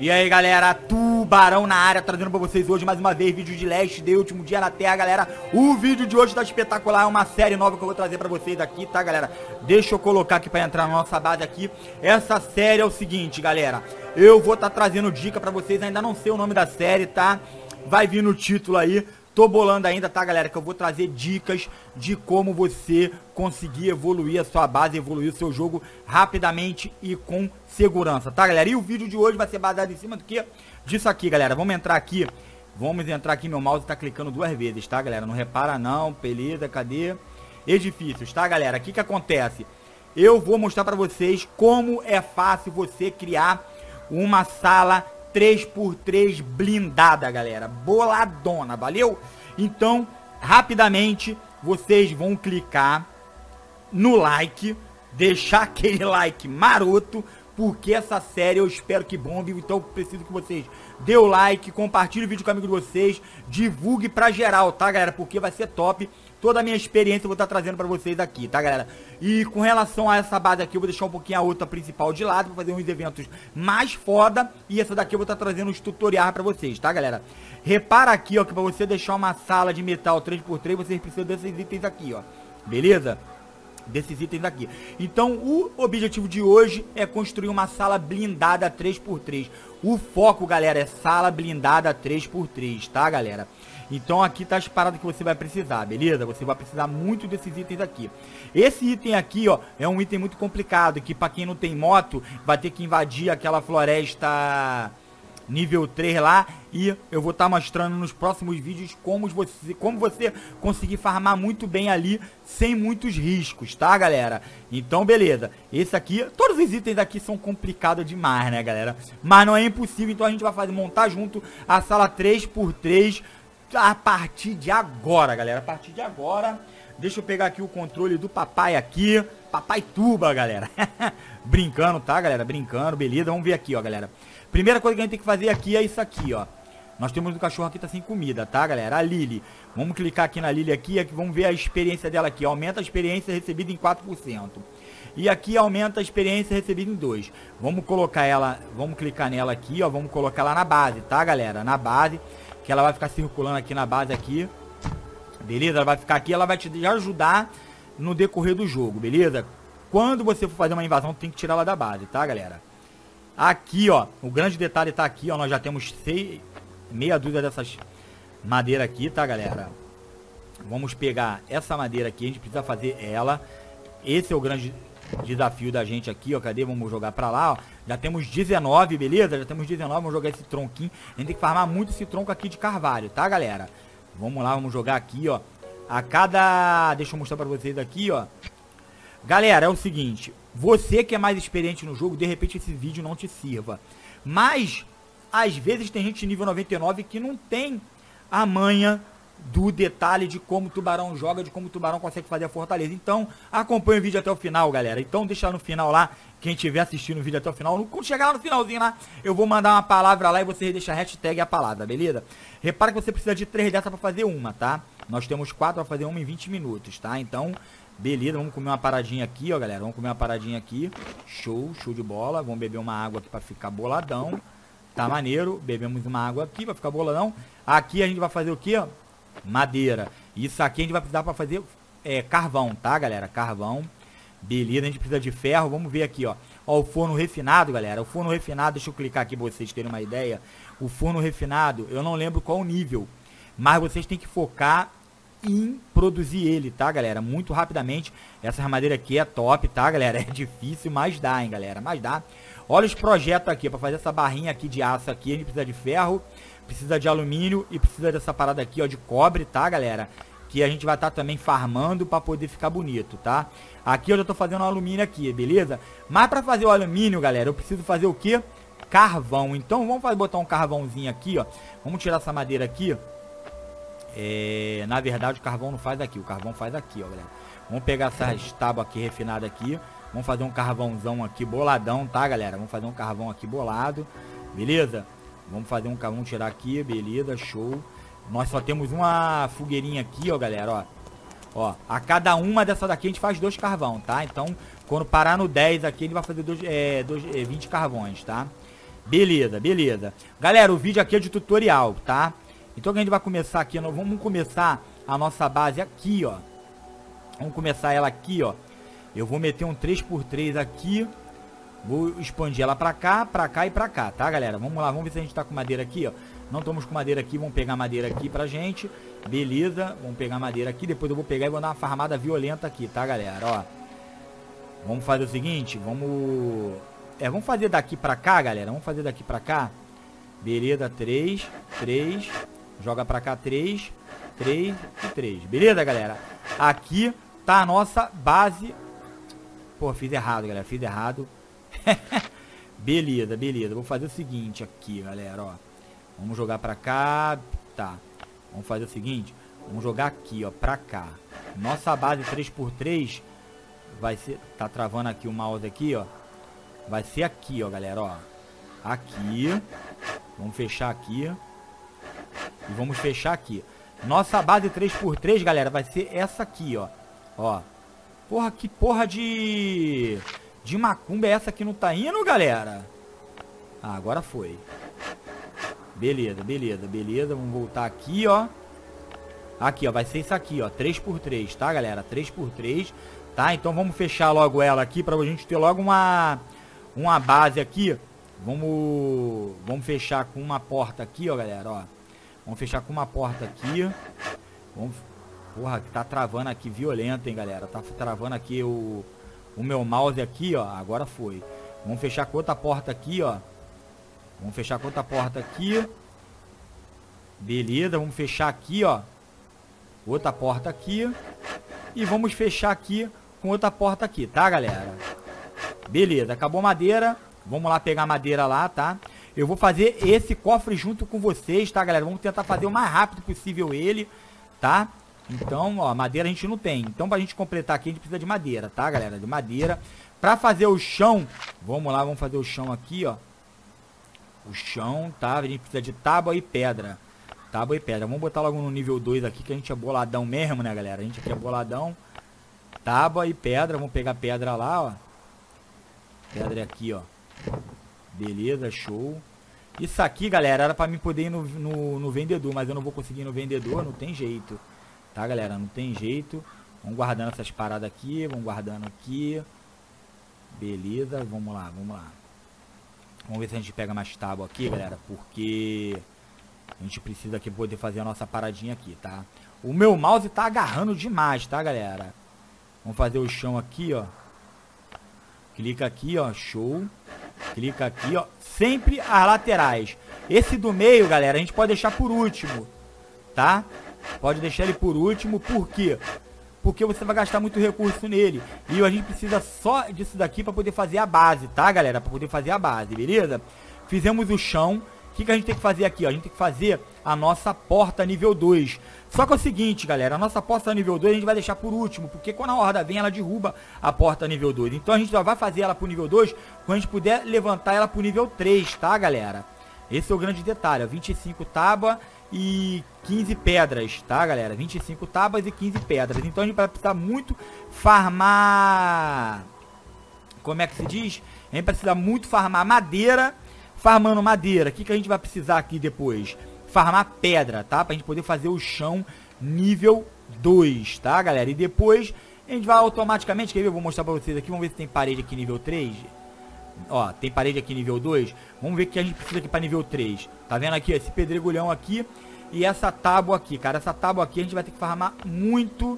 E aí galera, Tubarão na área, trazendo pra vocês hoje mais uma vez vídeo de Last Day, último dia na Terra, galera. O vídeo de hoje tá espetacular, é uma série nova que eu vou trazer pra vocês aqui, tá galera? Deixa eu colocar aqui pra entrar na nossa base aqui. Essa série é o seguinte, galera, eu vou tá trazendo dica pra vocês, ainda não sei o nome da série, tá? Vai vir no título aí. Tô bolando ainda, tá galera, que eu vou trazer dicas de como você conseguir evoluir a sua base, evoluir o seu jogo rapidamente e com segurança, tá galera? E o vídeo de hoje vai ser baseado em cima do que? Disso aqui, galera. Vamos entrar aqui, meu mouse tá clicando 2 vezes, tá galera? Não repara não, beleza, cadê? Edifícios, tá galera? O que que acontece? Eu vou mostrar pra vocês como é fácil você criar uma sala 3x3 blindada, galera, boladona, valeu? Então, rapidamente, vocês vão clicar no like, deixar aquele like maroto, porque essa série eu espero que bombe, então eu preciso que vocês dê o like, compartilhe o vídeo com o amigo de vocês, divulgue pra geral, tá galera, porque vai ser top. Toda a minha experiência eu vou estar trazendo pra vocês aqui, tá galera? E com relação a essa base aqui, eu vou deixar um pouquinho a outra principal de lado, pra fazer uns eventos mais foda. E essa daqui eu vou estar trazendo uns tutoriais pra vocês, tá galera? Repara aqui, ó, que pra você deixar uma sala de metal 3x3, vocês precisam desses itens aqui, ó. Beleza? Desses itens aqui. Então o objetivo de hoje é construir uma sala blindada 3x3. O foco, galera, é sala blindada 3x3, tá galera? Então aqui tá as paradas que você vai precisar, beleza? Você vai precisar muito desses itens aqui. Esse item aqui, ó, é um item muito complicado, que pra quem não tem moto, vai ter que invadir aquela floresta nível 3 lá. E eu vou estar mostrando nos próximos vídeos como você conseguir farmar muito bem ali, sem muitos riscos, tá galera? Então beleza, esse aqui, todos os itens aqui são complicados demais, né galera? Mas não é impossível, então a gente vai montar junto a sala 3x3 a partir de agora, galera. A partir de agora, deixa eu pegar aqui o controle do papai aqui. Papai Tuba, galera. Brincando, tá, galera? Brincando, beleza. Vamos ver aqui, ó, galera. Primeira coisa que a gente tem que fazer aqui é isso aqui, ó. Nós temos um cachorro aqui, tá sem comida, tá, galera? A Lily. Vamos clicar aqui na Lily aqui, vamos ver a experiência dela aqui. Aumenta a experiência recebida em 4%. E aqui aumenta a experiência recebida em 2%. Vamos colocar ela, vamos clicar nela aqui, ó. Vamos colocar ela na base, tá, galera? Na base. Que ela vai ficar circulando aqui na base aqui. Beleza? Ela vai ficar aqui, ela vai te ajudar no decorrer do jogo, beleza? Quando você for fazer uma invasão, tem que tirar ela da base, tá, galera? Aqui, ó, o grande detalhe tá aqui, ó. Nós já temos meia dúzia dessas madeiras aqui, tá, galera? Vamos pegar essa madeira aqui, a gente precisa fazer ela. Esse é o grande desafio da gente aqui, ó. Cadê? Vamos jogar pra lá, ó. Já temos 19, beleza? Já temos 19, vamos jogar esse tronquinho. A gente tem que farmar muito esse tronco aqui de carvalho, tá, galera? Vamos lá, vamos jogar aqui, ó. A cada... Deixa eu mostrar pra vocês aqui, ó. Galera, é o seguinte. Você que é mais experiente no jogo, de repente esse vídeo não te sirva. Mas, às vezes tem gente nível 99 que não tem a manha do detalhe de como o Tubarão joga, de como o Tubarão consegue fazer a fortaleza. Então, acompanha o vídeo até o final, galera. Então, deixa no final lá, quem estiver assistindo o vídeo até o final. Quando chegar lá no finalzinho lá, eu vou mandar uma palavra lá e você deixa a hashtag a palavra, beleza? Repara que você precisa de 3 dessas pra fazer uma, tá? Nós temos 4 pra fazer uma em 20 minutos, tá? Então, beleza, vamos comer uma paradinha aqui, ó, galera. Vamos comer uma paradinha aqui. Show, show de bola. Vamos beber uma água aqui pra ficar boladão. Tá maneiro. Bebemos uma água aqui pra ficar boladão. Aqui a gente vai fazer o quê, ó? Madeira. Isso aqui a gente vai precisar pra fazer carvão, tá, galera? Carvão. Beleza, a gente precisa de ferro. Vamos ver aqui, ó. Ó, o forno refinado, galera. O forno refinado, deixa eu clicar aqui pra vocês terem uma ideia. O forno refinado, eu não lembro qual o nível, mas vocês têm que focar em produzir ele, tá, galera? Muito rapidamente. Essa armadeira aqui é top, tá, galera? É difícil, mas dá, hein, galera? Mas dá. Olha os projetos aqui. Pra fazer essa barrinha aqui de aço aqui, a gente precisa de ferro, precisa de alumínio e precisa dessa parada aqui, ó, de cobre, tá, galera? Que a gente vai estar também farmando pra poder ficar bonito, tá? Aqui eu já tô fazendo alumínio aqui, beleza? Mas pra fazer o alumínio, galera, eu preciso fazer o quê? Carvão. Então vamos botar um carvãozinho aqui, ó. Vamos tirar essa madeira aqui. Na verdade o carvão não faz aqui, o carvão faz aqui, ó, galera. Vamos pegar essas tábuas aqui refinadas aqui. Vamos fazer um carvãozão aqui boladão, tá, galera? Vamos fazer um carvão aqui bolado, beleza? Vamos fazer um carvão, tirar aqui, beleza, show. Nós só temos uma fogueirinha aqui, ó, galera, ó. A cada uma dessa daqui a gente faz 2 carvão, tá? Então, quando parar no 10 aqui, ele vai fazer 20 carvões, tá? Beleza, beleza. Galera, o vídeo aqui é de tutorial, tá? Então o que a gente vai começar aqui, nós vamos começar a nossa base aqui, ó. Vamos começar ela aqui, ó. Eu vou meter um 3x3 aqui. Vou expandir ela pra cá e pra cá, tá, galera? Vamos lá, vamos ver se a gente tá com madeira aqui, ó. Não estamos com madeira aqui, vamos pegar madeira aqui pra gente. Beleza, vamos pegar madeira aqui. Depois eu vou pegar e vou dar uma farmada violenta aqui, tá, galera? Ó. Vamos fazer o seguinte, vamos... vamos fazer daqui pra cá, galera. Vamos fazer daqui pra cá. Beleza, 3. Joga pra cá 3 e 3. Beleza, galera? Aqui tá a nossa base. Pô, fiz errado, galera. Fiz errado. Beleza, beleza. Vou fazer o seguinte aqui, galera, ó. Vamos jogar pra cá. Tá. Vamos fazer o seguinte. Vamos jogar aqui, ó, pra cá. Nossa base 3x3 vai ser... Tá travando aqui o mouse aqui, ó. Vai ser aqui, ó, galera, ó. Aqui. Vamos fechar aqui. E vamos fechar aqui. Nossa base 3x3, galera, vai ser essa aqui, ó. Ó. Porra, que porra de macumba é essa que não tá indo, galera? Ah, agora foi. Beleza, beleza, beleza. Vamos voltar aqui, ó. Aqui, ó, vai ser isso aqui, ó. 3x3, tá, galera? 3x3, tá? Então vamos fechar logo ela aqui pra gente ter logo uma base aqui. Vamos fechar com uma porta aqui, ó, galera, ó. Vamos fechar com uma porta aqui. Porra, tá travando aqui violento, hein, galera. Tá travando aqui o meu mouse aqui, ó. Agora foi. Vamos fechar com outra porta aqui, ó. Vamos fechar com outra porta aqui. Beleza, vamos fechar aqui, ó. Outra porta aqui. E vamos fechar aqui com outra porta aqui, tá, galera? Beleza, acabou madeira. Vamos lá pegar madeira lá, tá? Eu vou fazer esse cofre junto com vocês, tá, galera? Vamos tentar fazer o mais rápido possível ele, tá? Então, ó, madeira a gente não tem. Então, pra gente completar aqui, a gente precisa de madeira, tá, galera? De madeira. Pra fazer o chão, vamos lá, vamos fazer o chão aqui, ó. O chão, tá? A gente precisa de tábua e pedra. Tábua e pedra. Vamos botar logo no nível 2 aqui, que a gente é boladão mesmo, né, galera? A gente aqui é boladão. Tábua e pedra. Vamos pegar pedra lá, ó. Pedra aqui, ó. Beleza, show. Isso aqui, galera, era pra mim poder ir no vendedor, mas eu não vou conseguir ir no vendedor, não tem jeito. Tá, galera? Não tem jeito. Vamos guardando essas paradas aqui, vamos guardando aqui. Beleza, vamos lá, vamos lá. Vamos ver se a gente pega mais tábua aqui, galera, porque a gente precisa aqui poder fazer a nossa paradinha aqui, tá? O meu mouse tá agarrando demais, tá, galera? Vamos fazer o chão aqui, ó. Clica aqui, ó, show. Clica aqui, ó. Sempre as laterais. Esse do meio, galera, a gente pode deixar por último, tá? Pode deixar ele por último, por quê? Porque você vai gastar muito recurso nele. E a gente precisa só disso daqui pra poder fazer a base, tá, galera? Pra poder fazer a base, beleza? Fizemos o chão. O que a gente tem que fazer aqui, ó? A gente tem que fazer a nossa porta nível 2. Só que é o seguinte, galera. A nossa porta nível 2 a gente vai deixar por último. Porque quando a horda vem, ela derruba a porta nível 2. Então a gente só vai fazer ela pro nível 2 quando a gente puder levantar ela pro nível 3, tá, galera? Esse é o grande detalhe, ó. 25 tábuas e 15 pedras, tá, galera? 25 tábuas e 15 pedras. Então a gente vai precisar muito farmar... Como é que se diz? A gente precisa muito farmar madeira. Farmando madeira, o que a gente vai precisar aqui depois? Farmar pedra, tá? Pra gente poder fazer o chão nível 2, tá, galera? E depois a gente vai automaticamente... Quer ver? Eu vou mostrar pra vocês aqui. Vamos ver se tem parede aqui nível 3. Ó, tem parede aqui nível 2. Vamos ver o que a gente precisa aqui pra nível 3. Tá vendo aqui, ó, esse pedregulhão aqui e essa tábua aqui, cara. Essa tábua aqui a gente vai ter que farmar muito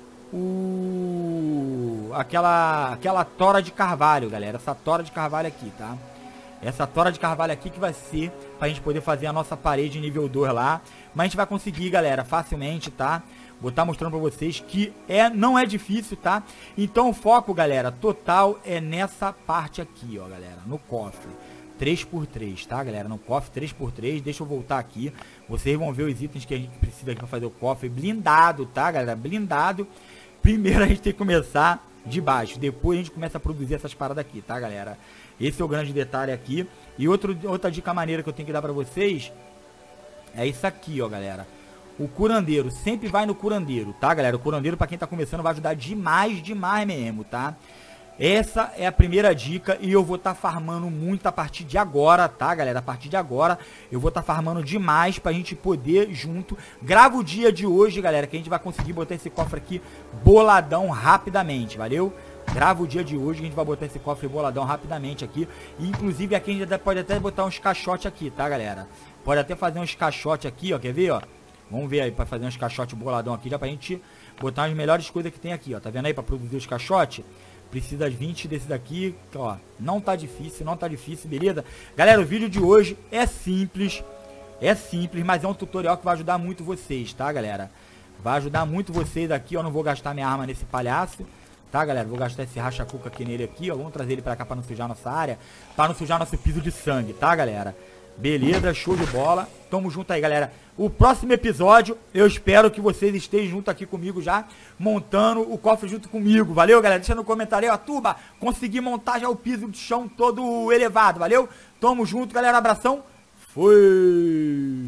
aquela tora de carvalho, galera. Essa tora de carvalho aqui, tá? Essa tora de carvalho aqui que vai ser pra gente poder fazer a nossa parede nível 2 lá. Mas a gente vai conseguir, galera, facilmente, tá? Vou estar mostrando pra vocês que não é difícil, tá? Então o foco, galera, total é nessa parte aqui, ó, galera. No cofre 3x3, tá, galera? No cofre 3x3. Deixa eu voltar aqui. Vocês vão ver os itens que a gente precisa aqui pra fazer o cofre blindado, tá, galera? Blindado. Primeiro a gente tem que começar de baixo. Depois a gente começa a produzir essas paradas aqui, tá, galera? Esse é o grande detalhe aqui. E outra dica maneira que eu tenho que dar pra vocês é isso aqui, ó, galera. O curandeiro. Sempre vai no curandeiro, tá, galera? O curandeiro, pra quem tá começando, vai ajudar demais, demais mesmo, tá? Essa é a primeira dica e eu vou estar farmando muito a partir de agora, tá, galera? A partir de agora eu vou estar farmando demais pra gente poder junto. Grava o dia de hoje, galera, que a gente vai conseguir botar esse cofre aqui boladão rapidamente, valeu? Grava o dia de hoje que a gente vai botar esse cofre boladão rapidamente aqui. E inclusive aqui a gente pode até botar uns caixotes aqui, tá, galera? Pode até fazer uns caixotes aqui, ó, quer ver, ó? Vamos ver aí pra fazer uns caixotes boladão aqui, já pra gente botar as melhores coisas que tem aqui, ó. Tá vendo aí pra produzir os caixotes? Precisa de 20 desse daqui, ó, não tá difícil, beleza? Galera, o vídeo de hoje é simples, mas é um tutorial que vai ajudar muito vocês, tá, galera? Vai ajudar muito vocês aqui, ó, não vou gastar minha arma nesse palhaço, tá, galera? Vou gastar esse racha-cuca aqui nele aqui, ó, vamos trazer ele pra cá pra não sujar nossa área, pra não sujar nosso piso de sangue, tá, galera? Beleza, show de bola. Tamo junto aí, galera. O próximo episódio, eu espero que vocês estejam junto aqui comigo já, montando o cofre junto comigo. Valeu, galera? Deixa no comentário aí, ó, Tuba, consegui montar já o piso de chão todo elevado, valeu? Tamo junto, galera. Abração. Fui!